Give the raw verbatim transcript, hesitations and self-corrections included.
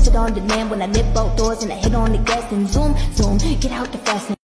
requested on demand. When I lift both doors and I hit on the gas and zoom, zoom, get out the fast lane.